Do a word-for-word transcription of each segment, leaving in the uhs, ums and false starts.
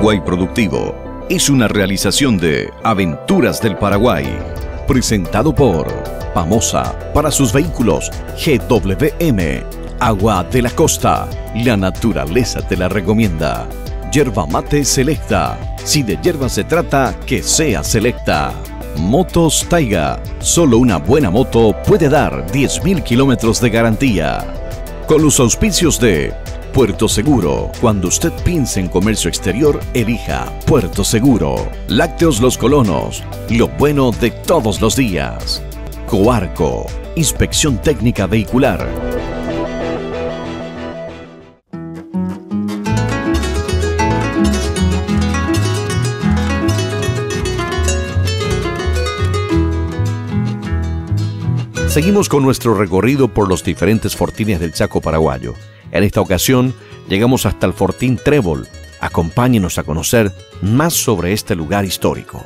Paraguay Productivo es una realización de Aventuras del Paraguay, presentado por Pamosa para sus vehículos G W M, Agua de la Costa, la naturaleza te la recomienda. Yerba Mate Selecta, si de hierba se trata, que sea selecta. Motos Taiga, solo una buena moto puede dar diez mil kilómetros de garantía. Con los auspicios de Puerto Seguro, cuando usted piense en comercio exterior, elija Puerto Seguro. Lácteos Los Colonos, lo bueno de todos los días. Coarco, inspección técnica vehicular. Seguimos con nuestro recorrido por los diferentes fortines del Chaco paraguayo. En esta ocasión llegamos hasta el Fortín Trébol. Acompáñenos a conocer más sobre este lugar histórico.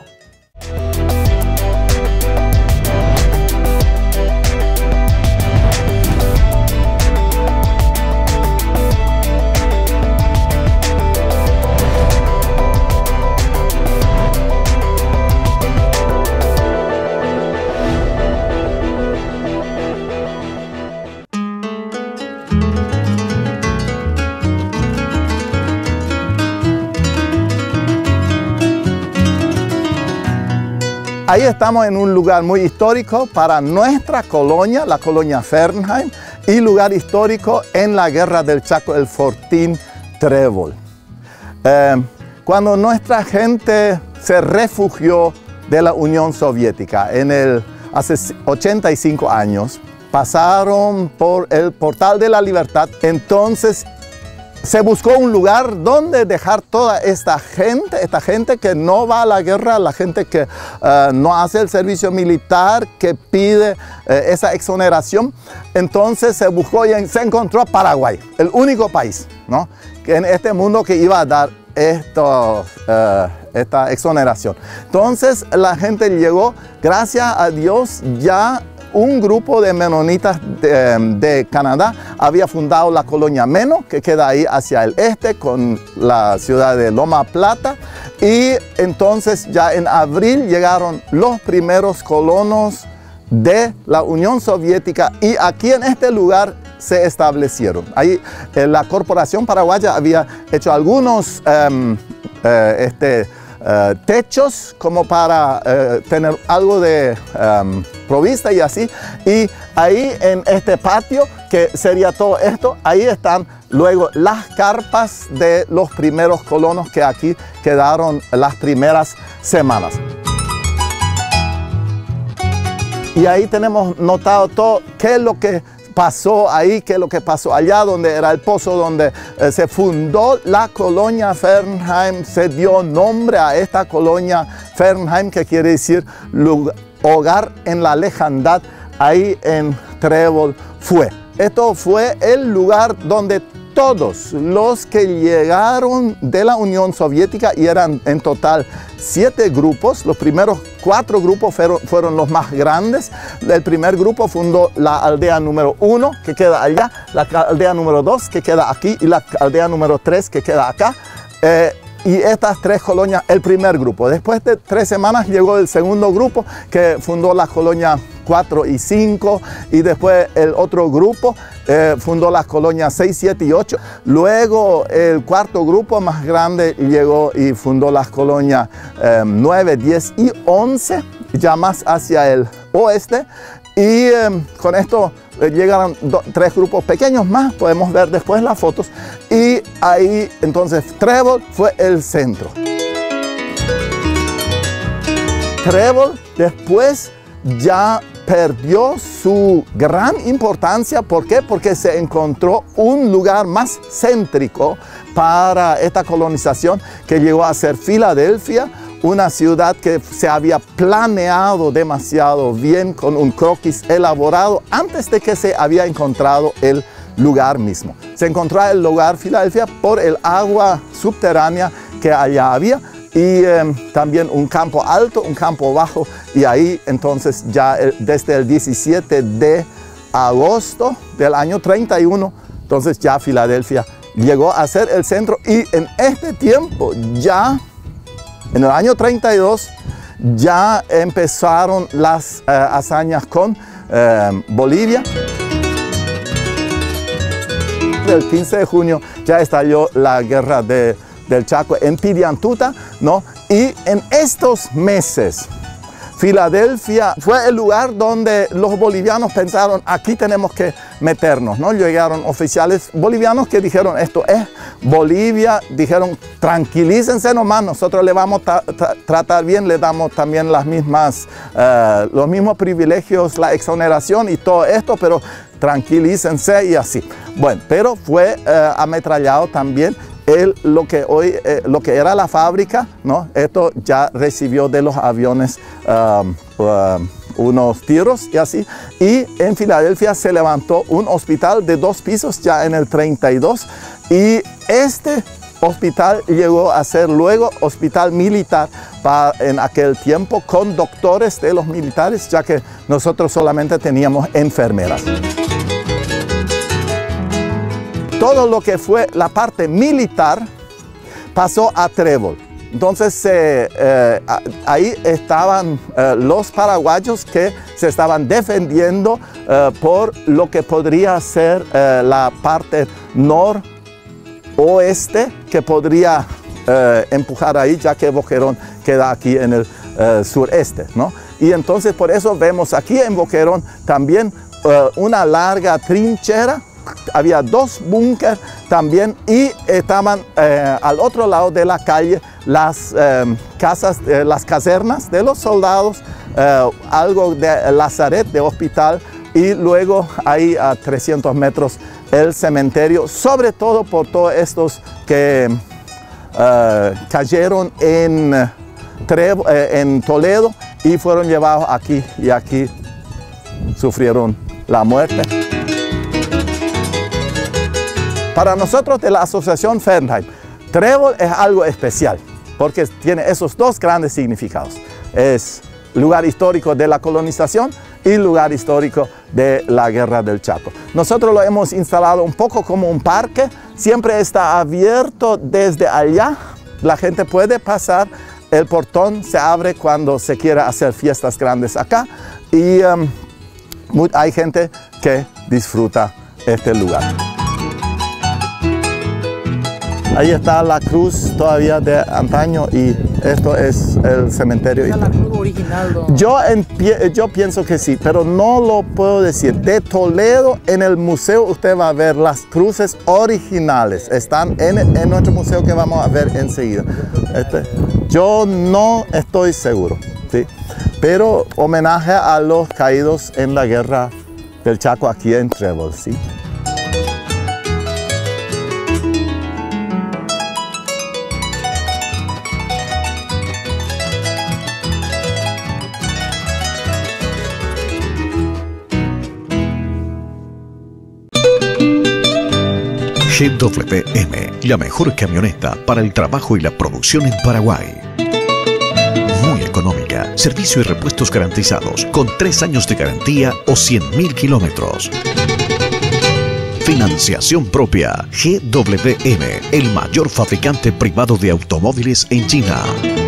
Ahí estamos en un lugar muy histórico para nuestra colonia, la colonia Fernheim, y lugar histórico en la Guerra del Chaco, el Fortín Trébol. Eh, cuando nuestra gente se refugió de la Unión Soviética en el, hace ochenta y cinco años, pasaron por el Portal de la Libertad, entonces se buscó un lugar donde dejar toda esta gente, esta gente que no va a la guerra, la gente que uh, no hace el servicio militar, que pide uh, esa exoneración. Entonces se buscó y se encontró Paraguay, el único país, ¿no?, que en este mundo que iba a dar esto, uh, esta exoneración. Entonces la gente llegó, gracias a Dios, ya un grupo de menonitas de, de Canadá había fundado la colonia Meno, que queda ahí hacia el este con la ciudad de Loma Plata, y entonces ya en abril llegaron los primeros colonos de la Unión Soviética y aquí en este lugar se establecieron. Ahí eh, la Corporación Paraguaya había hecho algunos um, eh, este, Uh, techos como para uh, tener algo de um, provista y así, y ahí en este patio que sería todo esto, ahí están luego las carpas de los primeros colonos que aquí quedaron las primeras semanas. Y ahí tenemos notado todo qué es lo que pasó ahí, qué es lo que pasó allá, donde era el pozo donde eh, se fundó la colonia Fernheim, se dio nombre a esta colonia Fernheim, que quiere decir lugar, hogar en la lejandad, ahí en Trébol fue. Esto fue el lugar donde todos los que llegaron de la Unión Soviética, y eran en total siete grupos, los primeros cuatro grupos fueron, fueron los más grandes. El primer grupo fundó la aldea número uno, que queda allá, la aldea número dos, que queda aquí, y la aldea número tres, que queda acá. Eh, Y estas tres colonias, el primer grupo. Después de tres semanas llegó el segundo grupo, que fundó la colonia cuatro y cinco, y después el otro grupo eh, fundó las colonias seis, siete y ocho. Luego el cuarto grupo más grande llegó y fundó las colonias eh, nueve, diez y once, ya más hacia el oeste. Y eh, con esto eh, llegaron do, tres grupos pequeños más, podemos ver después las fotos. Y ahí entonces Trébol fue el centro. Trébol después ya perdió su gran importancia. ¿Por qué? Porque se encontró un lugar más céntrico para esta colonización, que llegó a ser Filadelfia, una ciudad que se había planeado demasiado bien con un croquis elaborado antes de que se había encontrado el lugar mismo. Se encontró el lugar Filadelfia por el agua subterránea que allá había, y eh, también un campo alto, un campo bajo, y ahí entonces ya el, desde el diecisiete de agosto del año treinta y uno, entonces ya Filadelfia llegó a ser el centro y en este tiempo ya, en el año treinta y dos, ya empezaron las uh, hazañas con uh, Bolivia. El quince de junio ya estalló la guerra de, del Chaco en Piriantuta, ¿no? Y en estos meses, Filadelfia fue el lugar donde los bolivianos pensaron, aquí tenemos que meternos, ¿no? Llegaron oficiales bolivianos que dijeron, esto es Bolivia, dijeron, tranquilícense nomás, nosotros le vamos a tra tratar bien, le damos también las mismas, uh, los mismos privilegios, la exoneración y todo esto, pero tranquilícense y así. Bueno, pero fue uh, ametrallado también el, lo, que hoy, eh, lo que era la fábrica, ¿no? Esto ya recibió de los aviones um, uh, unos tiros y así. Y en Filadelfia se levantó un hospital de dos pisos ya en el treinta y dos. Y este hospital llegó a ser luego hospital militar para, en aquel tiempo, con doctores de los militares, ya que nosotros solamente teníamos enfermeras. Todo lo que fue la parte militar pasó a Trébol. Entonces eh, eh, ahí estaban eh, los paraguayos que se estaban defendiendo eh, por lo que podría ser eh, la parte noroeste que podría eh, empujar ahí, ya que Boquerón queda aquí en el eh, sureste, ¿no? Y entonces por eso vemos aquí en Boquerón también eh, una larga trinchera. Había dos búnkeres también y estaban eh, al otro lado de la calle las eh, casas, eh, las casernas de los soldados, eh, algo de lazaret, de hospital, y luego ahí a trescientos metros el cementerio, sobre todo por todos estos que eh, cayeron en, Trevo, eh, en Toledo y fueron llevados aquí y aquí sufrieron la muerte. Para nosotros de la Asociación Fernheim, Trébol es algo especial porque tiene esos dos grandes significados. Es lugar histórico de la colonización y lugar histórico de la Guerra del Chaco. Nosotros lo hemos instalado un poco como un parque, siempre está abierto desde allá, la gente puede pasar, el portón se abre cuando se quiera hacer fiestas grandes acá y um, hay gente que disfruta este lugar. Ahí está la cruz todavía de antaño y esto es el cementerio. ¿Es la cruz original? ¿No? Yo, en, yo pienso que sí, pero no lo puedo decir. De Toledo, en el museo, usted va a ver las cruces originales. Están en, en nuestro museo que vamos a ver enseguida. Este, yo no estoy seguro, ¿sí? Pero homenaje a los caídos en la Guerra del Chaco aquí en Trébol, ¿sí? G W M, la mejor camioneta para el trabajo y la producción en Paraguay. Muy económica, servicio y repuestos garantizados, con tres años de garantía o cien mil kilómetros. Financiación propia. G W M, el mayor fabricante privado de automóviles en China.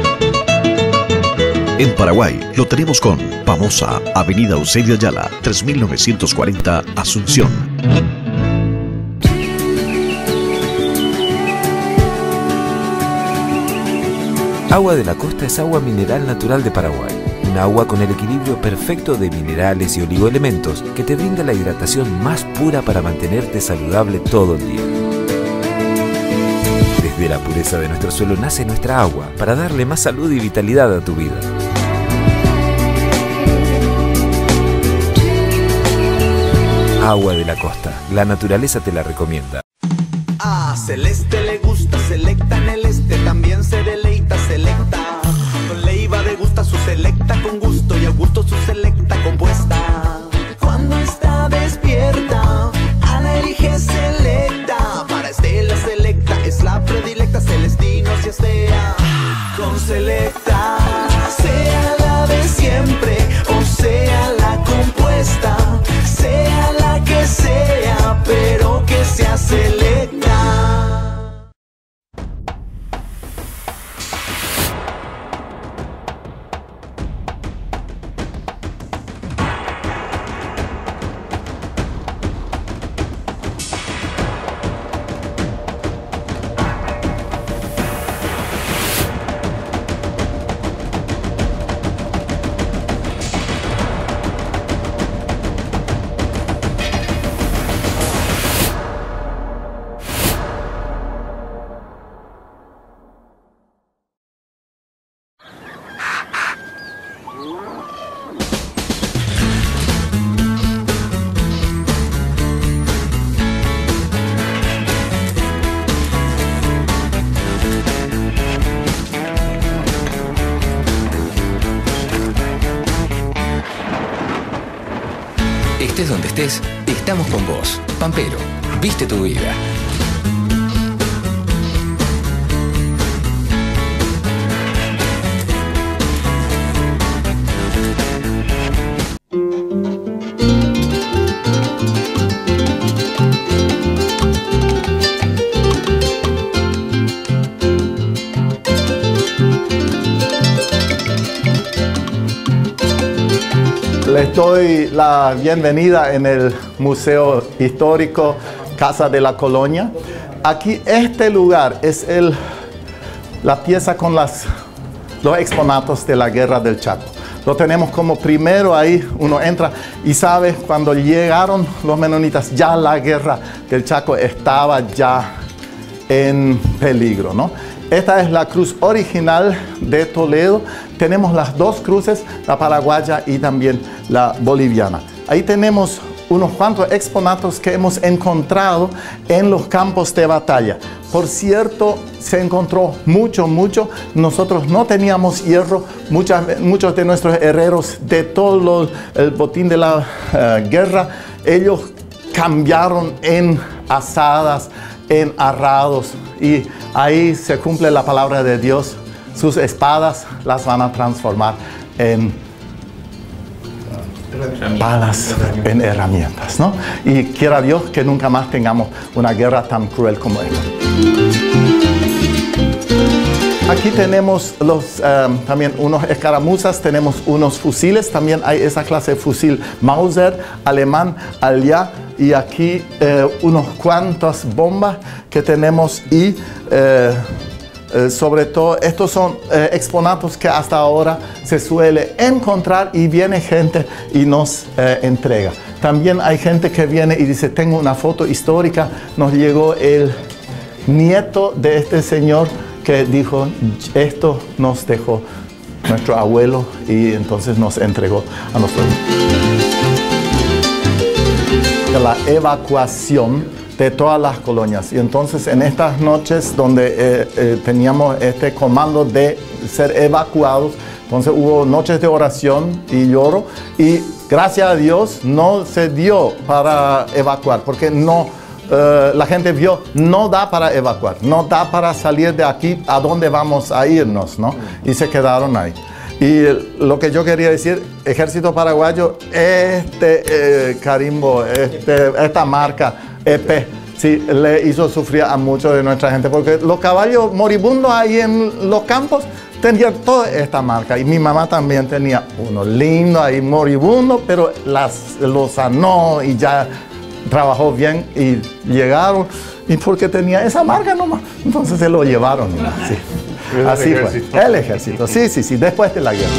En Paraguay lo tenemos con Pamosa, Avenida Eusebio Ayala, tres mil novecientos cuarenta, Asunción. Agua de la Costa es agua mineral natural de Paraguay. Un agua con el equilibrio perfecto de minerales y oligoelementos que te brinda la hidratación más pura para mantenerte saludable todo el día. Desde la pureza de nuestro suelo nace nuestra agua para darle más salud y vitalidad a tu vida. Agua de la Costa. La naturaleza te la recomienda. A Celeste le gusta Selecta en el este, también se deleita Selecta. Con Leiva le gusta su Selecta con gusto y a gusto su Selecta compuesta. Cuando está despierta, Ana elige Selecta. Para Estela Selecta es la predilecta, Celestino si estea. Con Selecta, sea la de siempre o sea la compuesta, sea la que sea, pero que sea Selecta. donde estés, estamos con vos. Pampero, viste tu vida. Les doy la bienvenida en el Museo Histórico Casa de la Colonia. Aquí este lugar es el, la pieza con las, los exponatos de la Guerra del Chaco. Lo tenemos como primero ahí, uno entra y sabe cuando llegaron los menonitas, ya la Guerra del Chaco estaba ya en peligro, ¿no? Esta es la cruz original de Toledo. Tenemos las dos cruces, la paraguaya y también la boliviana. Ahí tenemos unos cuantos exponatos que hemos encontrado en los campos de batalla. Por cierto, se encontró mucho, mucho. Nosotros no teníamos hierro. Muchas, muchos de nuestros herreros de todo lo, el botín de la uh, guerra, ellos cambiaron en asadas, en arrados, y ahí se cumple la palabra de Dios. Sus espadas las van a transformar en balas, en herramientas, ¿no? Y quiera Dios que nunca más tengamos una guerra tan cruel como esta. Aquí tenemos los, um, también unos escaramuzas, tenemos unos fusiles, también hay esa clase de fusil Mauser, alemán, allá, y aquí eh, unos cuantas bombas que tenemos y eh, eh, sobre todo estos son eh, exponatos que hasta ahora se suele encontrar y viene gente y nos eh, entrega. También hay gente que viene y dice, tengo una foto histórica, nos llegó el nieto de este señor que dijo, esto nos dejó nuestro abuelo y entonces nos entregó a nosotros. La evacuación de todas las colonias. Y entonces en estas noches donde eh, eh, teníamos este comando de ser evacuados, entonces hubo noches de oración y lloro y gracias a Dios no se dio para evacuar porque no... Uh, la gente vio, no da para evacuar, no da para salir de aquí, ¿a dónde vamos a irnos? ¿No? Y se quedaron ahí. Y lo que yo quería decir, Ejército Paraguayo, este eh, carimbo, este, esta marca, E P, sí, le hizo sufrir a mucha de nuestra gente, porque los caballos moribundos ahí en los campos tenían toda esta marca, y mi mamá también tenía uno lindo ahí moribundo, pero las, lo sanó y ya trabajó bien y llegaron y porque tenía esa marca nomás, entonces se lo llevaron. Sí. Así fue. El ejército, sí, sí, sí, después de la guerra.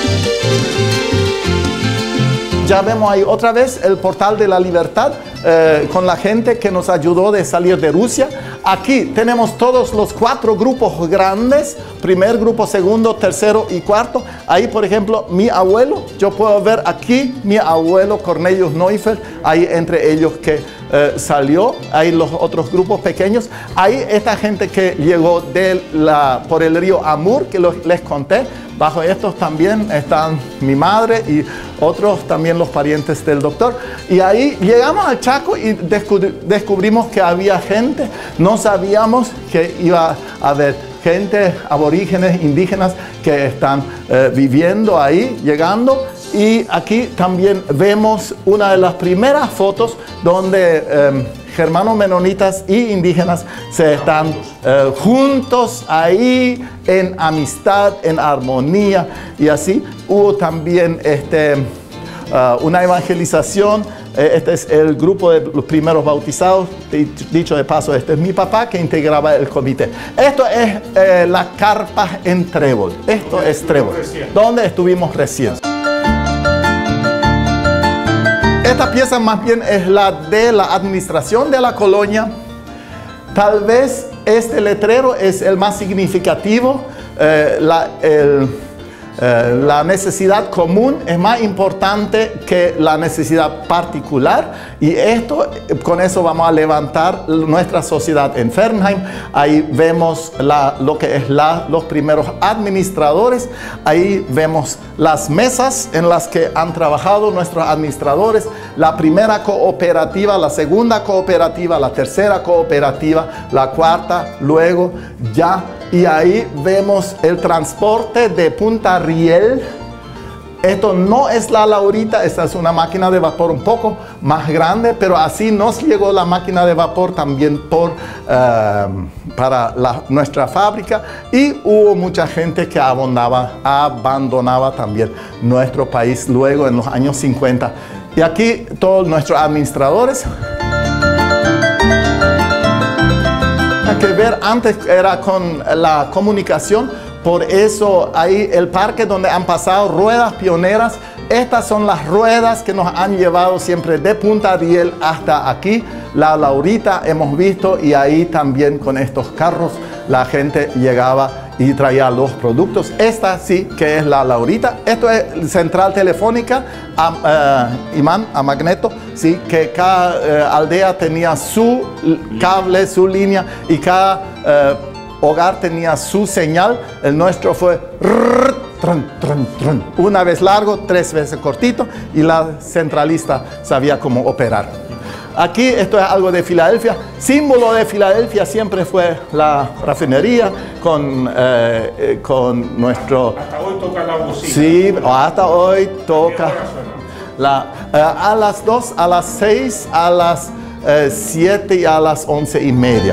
Ya vemos ahí otra vez el portal de la libertad eh, con la gente que nos ayudó de salir de Rusia. Aquí tenemos todos los cuatro grupos grandes, primer grupo, segundo, tercero y cuarto. Ahí, por ejemplo, mi abuelo, yo puedo ver aquí mi abuelo Cornelius Neufeld, ahí entre ellos que eh, salió, ahí los otros grupos pequeños. Ahí esta gente que llegó de la, por el río Amur, que los, les conté. Bajo estos también están mi madre y otros también los parientes del doctor. Y ahí llegamos al Chaco y descubrimos que había gente. No sabíamos que iba a haber gente, aborígenes, indígenas, que están eh, viviendo ahí, llegando. Y aquí también vemos una de las primeras fotos donde eh, germanos menonitas y indígenas se están eh, juntos ahí en amistad, en armonía, y así hubo también este, uh, una evangelización. Eh, este es el grupo de los primeros bautizados. Dicho de paso, este es mi papá que integraba el comité. Esto es eh, la carpa en Trébol. Esto es Trébol, donde estuvimos recién. Esta pieza más bien es la de la administración de la colonia. Tal vez este letrero es el más significativo. Eh, la, el, Eh, la necesidad común es más importante que la necesidad particular, y esto, con eso vamos a levantar nuestra sociedad en Fernheim. Ahí vemos la, lo que es la, los primeros administradores, ahí vemos las mesas en las que han trabajado nuestros administradores, la primera cooperativa, la segunda cooperativa, la tercera cooperativa, la cuarta, luego ya. Y ahí vemos el transporte de Punta Riel. Esto no es la Laurita, esta es una máquina de vapor un poco más grande, pero así nos llegó la máquina de vapor también por, uh, para la, nuestra fábrica, y hubo mucha gente que abandonaba, abandonaba también nuestro país luego en los años cincuenta. Y aquí todos nuestros administradores. Que ver, antes era con la comunicación, por eso ahí el parque donde han pasado ruedas pioneras. Estas son las ruedas que nos han llevado siempre de Punta Riel hasta aquí, la Laurita hemos visto, y ahí también con estos carros la gente llegaba y traía los productos. Esta sí que es la Laurita. Esto es central telefónica, a, uh, imán, a magneto, sí, que cada uh, aldea tenía su cable, su línea, y cada uh, hogar tenía su señal. El nuestro fue trun, trun, trun. Una vez largo, tres veces cortito, y la centralista sabía cómo operar. Aquí esto es algo de Filadelfia. Símbolo de Filadelfia siempre fue la refinería con, eh, con nuestro... Hasta hoy toca la bocina. Sí, hasta hoy toca. La, eh, a las dos, a las seis, a las eh, siete y a las once y media.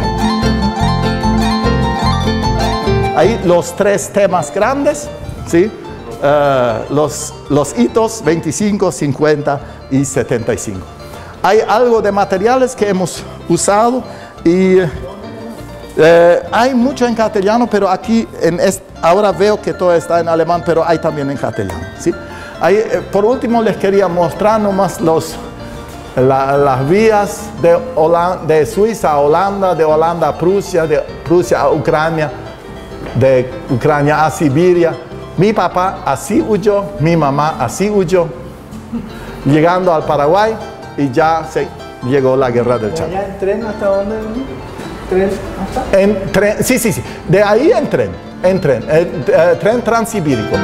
Ahí los tres temas grandes, ¿sí? Uh, los, los hitos veinticinco, cincuenta y setenta y cinco. Hay algo de materiales que hemos usado, y eh, hay mucho en castellano, pero aquí en este, ahora veo que todo está en alemán, pero hay también en castellano, ¿sí? Ahí, eh, por último les quería mostrar nomás los, la, las vías de, Holanda, de Suiza a Holanda, de Holanda a Prusia, de Prusia a Ucrania, de Ucrania a Siberia. Mi papá así huyó, mi mamá así huyó, llegando al Paraguay, y ya se llegó la guerra del Chaco. ¿En tren hasta dónde? ¿Tren hasta? En tren, sí, sí, sí. De ahí en tren, en tren, eh, eh, tren transibérico.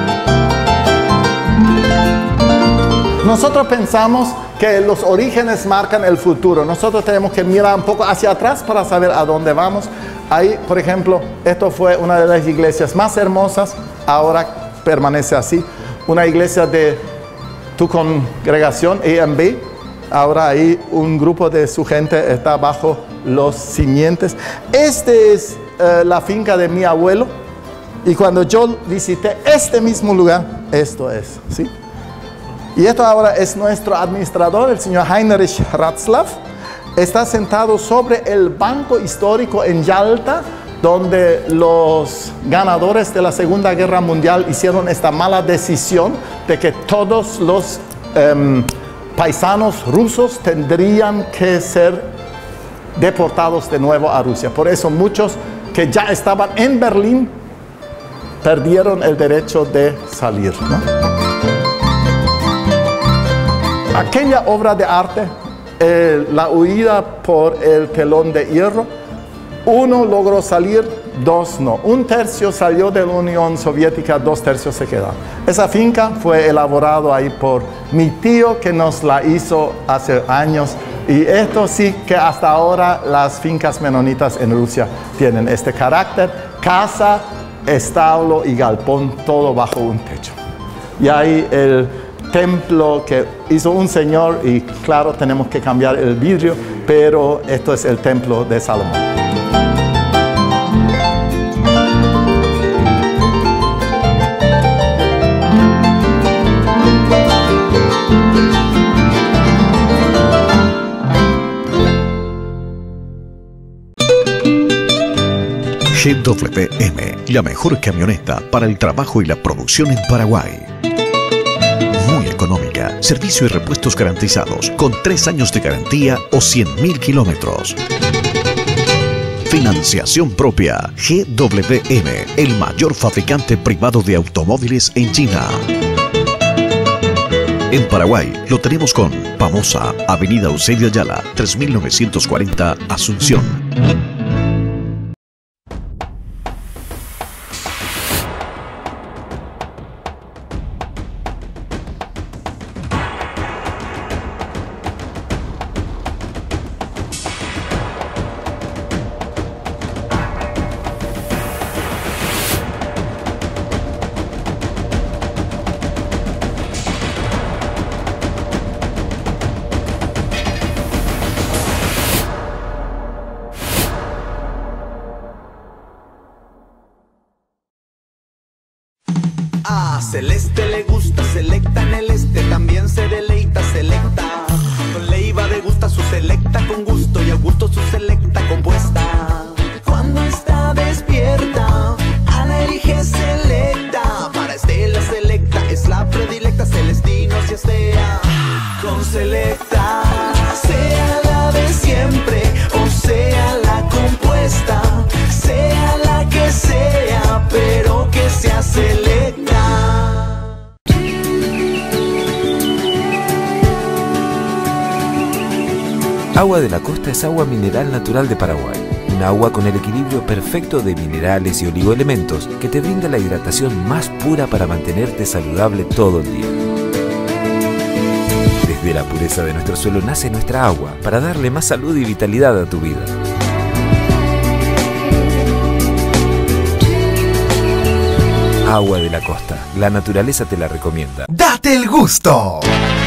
Nosotros pensamos que los orígenes marcan el futuro. Nosotros tenemos que mirar un poco hacia atrás para saber a dónde vamos. Ahí, por ejemplo, esto fue una de las iglesias más hermosas, ahora permanece así. Una iglesia de tu congregación, A M B. Ahora ahí un grupo de su gente está bajo los simientes. Esta es uh, la finca de mi abuelo, y cuando yo visité este mismo lugar, esto es, ¿sí? Y esto ahora es nuestro administrador, el señor Heinrich Ratzlaff. Está sentado sobre el banco histórico en Yalta, donde los ganadores de la Segunda Guerra Mundial hicieron esta mala decisión de que todos los um, paisanos rusos tendrían que ser deportados de nuevo a Rusia. Por eso muchos que ya estaban en Berlín perdieron el derecho de salir, ¿no? Aquella obra de arte, eh, la huida por el telón de hierro, uno logró salir, dos no. Un tercio salió de la Unión Soviética, dos tercios se quedaron. Esa finca fue elaborada ahí por mi tío, que nos la hizo hace años. Y esto sí que hasta ahora las fincas menonitas en Rusia tienen este carácter: casa, establo y galpón, todo bajo un techo. Y ahí el templo que hizo un señor, y claro, tenemos que cambiar el vidrio, pero esto es el templo de Salomón. G W M, la mejor camioneta para el trabajo y la producción en Paraguay. Muy económica, servicio y repuestos garantizados, con tres años de garantía o cien mil kilómetros. Financiación propia. G W M, el mayor fabricante privado de automóviles en China. En Paraguay lo tenemos con Pamosa, Avenida Eusebio Ayala, tres mil novecientos cuarenta, Asunción. A Celeste le gusta, selecta en el este, también se deleita, selecta. Con Leiva degusta su selecta con gusto y a gusto su selecta compuesta. Cuando está despierta, Ana elige selecta. Para Estela selecta es la predilecta, Celestino si estea. Con selecta, sea la de siempre o sea la compuesta, sea la que sea, pero que sea selecta. Agua de la Costa es agua mineral natural de Paraguay. Un agua con el equilibrio perfecto de minerales y oligoelementos que te brinda la hidratación más pura para mantenerte saludable todo el día. Desde la pureza de nuestro suelo nace nuestra agua para darle más salud y vitalidad a tu vida. Agua de la Costa. La naturaleza te la recomienda. ¡Date el gusto!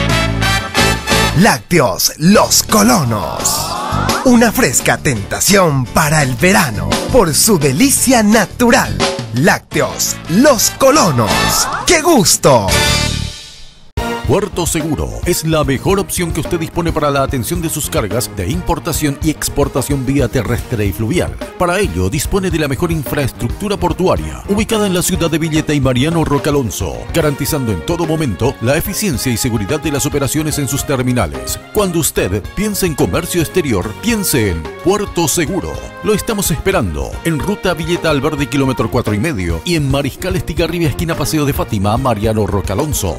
Lácteos Los Colonos. Una fresca tentación para el verano por su delicia natural. Lácteos Los Colonos. ¡Qué gusto! Puerto Seguro es la mejor opción que usted dispone para la atención de sus cargas de importación y exportación vía terrestre y fluvial. Para ello, dispone de la mejor infraestructura portuaria, ubicada en la ciudad de Villeta y Mariano Roque Alonso, garantizando en todo momento la eficiencia y seguridad de las operaciones en sus terminales. Cuando usted piense en comercio exterior, piense en Puerto Seguro. Lo estamos esperando en Ruta Villeta Alverde, kilómetro cuatro y medio, y en Mariscal Estigarribia, esquina Paseo de Fátima, Mariano Roque Alonso.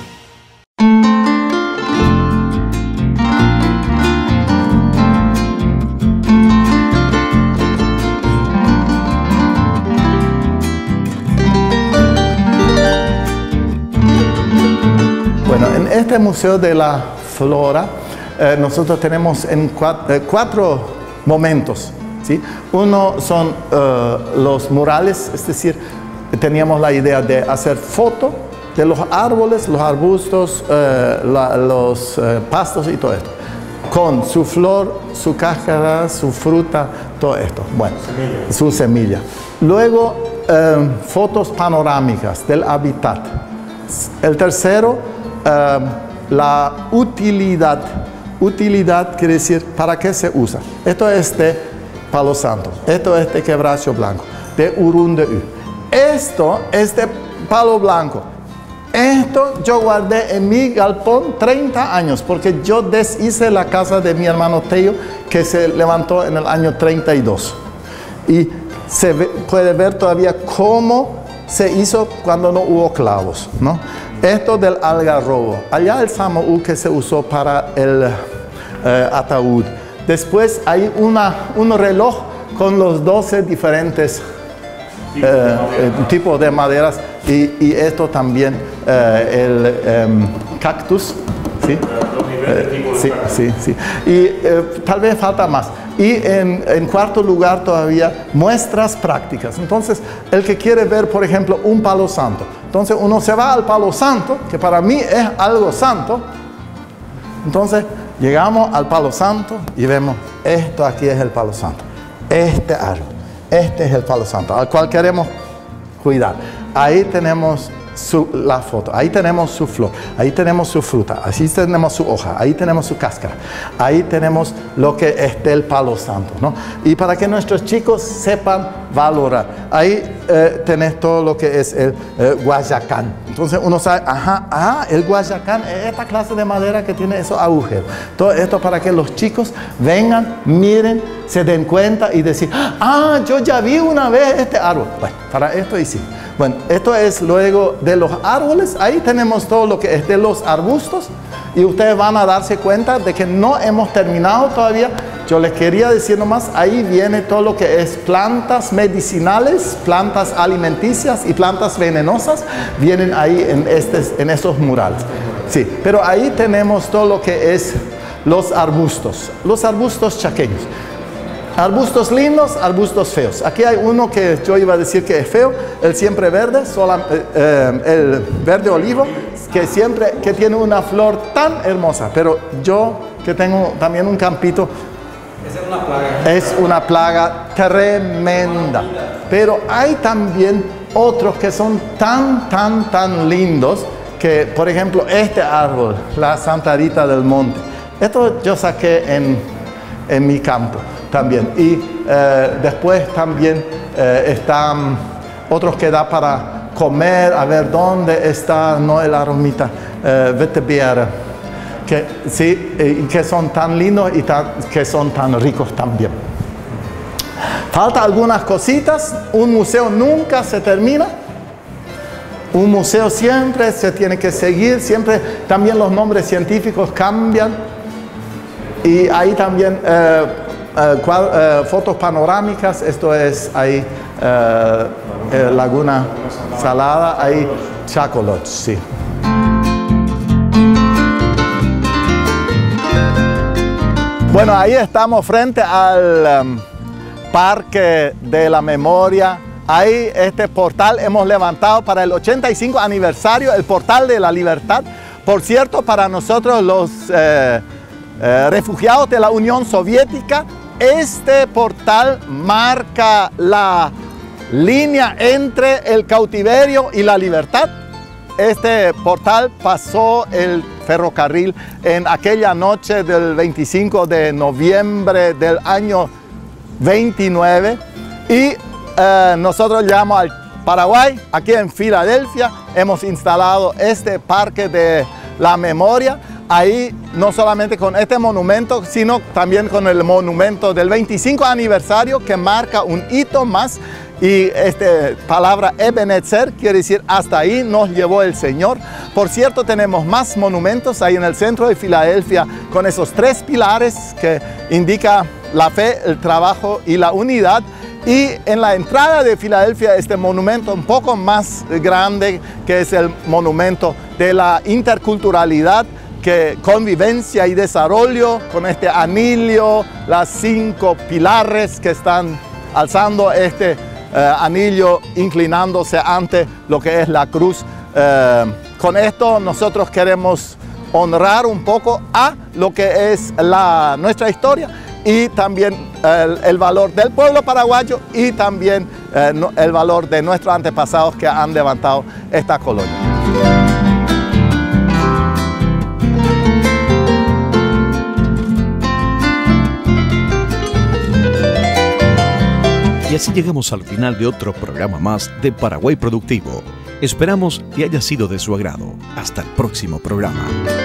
Bueno, en este Museo de la Flora eh, nosotros tenemos en cuatro, eh, cuatro momentos, ¿sí? Uno son eh, los murales, es decir, teníamos la idea de hacer foto de los árboles, los arbustos, eh, la, los eh, pastos y todo esto, con su flor, su cáscara, su fruta, todo esto, bueno, semilla. Su semilla. Luego, eh, fotos panorámicas del hábitat. El tercero, Uh, la utilidad. Utilidad quiere decir para qué se usa. Esto es de Palo Santo, esto es de Quebracho Blanco, de Urundeú. Esto es de Palo Blanco. Esto yo guardé en mi galpón treinta años, porque yo deshice la casa de mi hermano Teo, que se levantó en el año treinta y dos. Y se ve, puede ver todavía cómo se hizo cuando no hubo clavos, ¿no? Esto del algarrobo. Allá el Samoú que se usó para el eh, ataúd. Después hay una, un reloj con los doce diferentes eh, eh, tipos de maderas. Y, y esto también, eh, el eh, cactus. ¿Sí? Eh, sí, sí, sí. Y eh, tal vez falta más. Y en, en cuarto lugar todavía muestras prácticas. Entonces, el que quiere ver, por ejemplo, un palo santo. Entonces uno se va al palo santo, que para mí es algo santo. Entonces llegamos al palo santo y vemos, esto aquí es el palo santo. Este árbol, este es el palo santo, al cual queremos cuidar. Ahí tenemos su, la foto, ahí tenemos su flor, ahí tenemos su fruta, ahí tenemos su hoja, ahí tenemos su cáscara, ahí tenemos lo que es del palo santo, ¿no? Y para que nuestros chicos sepan valorar. ahí eh, tenés todo lo que es el eh, Guayacán. Entonces uno sabe, ajá, ah, el Guayacán es esta clase de madera que tiene esos agujeros. Todo esto para que los chicos vengan, miren, se den cuenta y decir, ah, yo ya vi una vez este árbol. Bueno, para esto y sí. Bueno, esto es luego de los árboles. Ahí tenemos todo lo que es de los arbustos. Y ustedes van a darse cuenta de que no hemos terminado todavía. Yo les quería decir nomás, ahí viene todo lo que es plantas medicinales, plantas alimenticias y plantas venenosas. Vienen ahí en, estes, en estos murales. Sí, pero ahí tenemos todo lo que es los arbustos, los arbustos chaqueños. Arbustos lindos, arbustos feos. Aquí hay uno que yo iba a decir que es feo, el siempre verde, sola, eh, eh, el verde olivo, que siempre que tiene una flor tan hermosa. Pero yo que tengo también un campito, esa es una plaga. Es una plaga tremenda. Pero hay también otros que son tan, tan, tan lindos que, por ejemplo, este árbol, la Santa Rita del Monte. Esto yo saqué en, en mi campo también. Y eh, después también eh, están otros que da para comer, a ver dónde está, no el aromita, eh, vetiver, que, sí, y que son tan lindos y tan, que son tan ricos también. Falta algunas cositas, un museo nunca se termina. Un museo siempre se tiene que seguir, siempre también los nombres científicos cambian. Y ahí también eh, eh, cual, eh, fotos panorámicas, esto es ahí eh, eh, Laguna Salada, ahí Chacoloch, sí. Bueno, ahí estamos frente al um, Parque de la Memoria. Ahí este portal hemos levantado para el ochenta y cinco aniversario, el Portal de la Libertad. Por cierto, para nosotros los eh, eh, refugiados de la Unión Soviética, este portal marca la línea entre el cautiverio y la libertad. Este portal pasó el ferrocarril en aquella noche del veinticinco de noviembre del año veintinueve y eh, nosotros llegamos al Paraguay, aquí en Filadelfia, hemos instalado este Parque de la Memoria, ahí no solamente con este monumento, sino también con el monumento del veinticinco aniversario que marca un hito más. Y esta palabra Ebenezer quiere decir hasta ahí nos llevó el Señor. Por cierto, tenemos más monumentos ahí en el centro de Filadelfia con esos tres pilares que indican la fe, el trabajo y la unidad. Y en la entrada de Filadelfia este monumento un poco más grande que es el monumento de la interculturalidad, que convivencia y desarrollo con este anillo, las cinco pilares que están alzando este Uh, anillo inclinándose ante lo que es la cruz. Uh, con esto nosotros queremos honrar un poco a lo que es la, nuestra historia y también uh, el, el valor del pueblo paraguayo y también uh, no, el valor de nuestros antepasados que han levantado esta colonia. Y así llegamos al final de otro programa más de Paraguay Productivo. Esperamos que haya sido de su agrado. Hasta el próximo programa.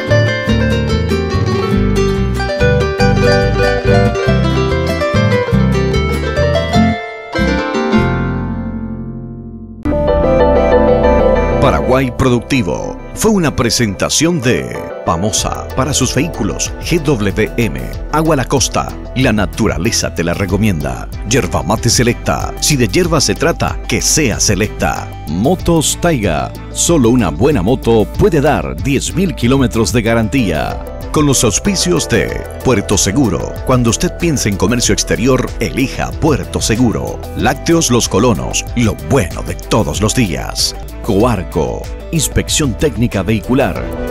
Paraguay Productivo fue una presentación de Pamosa para sus vehículos G W M, Agua la Costa, la naturaleza te la recomienda. Yerba mate selecta, si de hierba se trata, que sea selecta. Motos Taiga, solo una buena moto puede dar diez mil kilómetros de garantía. Con los auspicios de Puerto Seguro. Cuando usted piense en comercio exterior, elija Puerto Seguro. Lácteos Los Colonos, lo bueno de todos los días. Coarco, inspección técnica vehicular.